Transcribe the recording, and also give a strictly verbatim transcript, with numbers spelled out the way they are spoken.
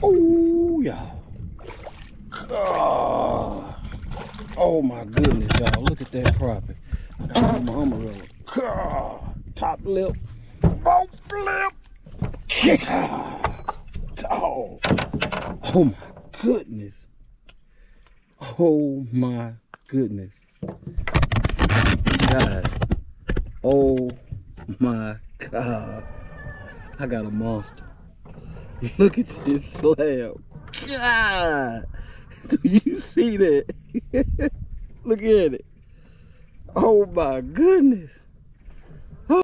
Oh, y'all. God. Oh, my goodness, y'all. Look at that crappie. I gotta put my arm around it. God. Top lip. Boat flip. God. Oh. Oh, my goodness. Oh, my goodness. God. Oh, my God. I got a monster. Look at this slab. God. Do you see that? Look at it. Oh my goodness.